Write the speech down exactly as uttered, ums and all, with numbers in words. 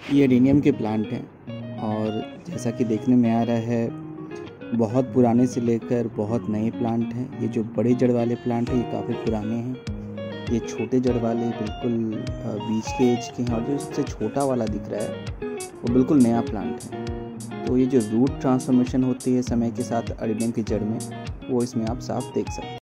ये एडेनियम के प्लांट हैं और जैसा कि देखने में आ रहा है बहुत पुराने से लेकर बहुत नए प्लांट हैं। ये जो बड़े जड़ वाले प्लांट हैं ये काफ़ी पुराने हैं। ये छोटे जड़ वाले बिल्कुल बीच के एज के हैं और जो इससे छोटा वाला दिख रहा है वो बिल्कुल नया प्लांट है। तो ये जो रूट ट्रांसफॉर्मेशन होती है समय के साथ एडेनियम की जड़ में, वो इसमें आप साफ देख सकते हैं।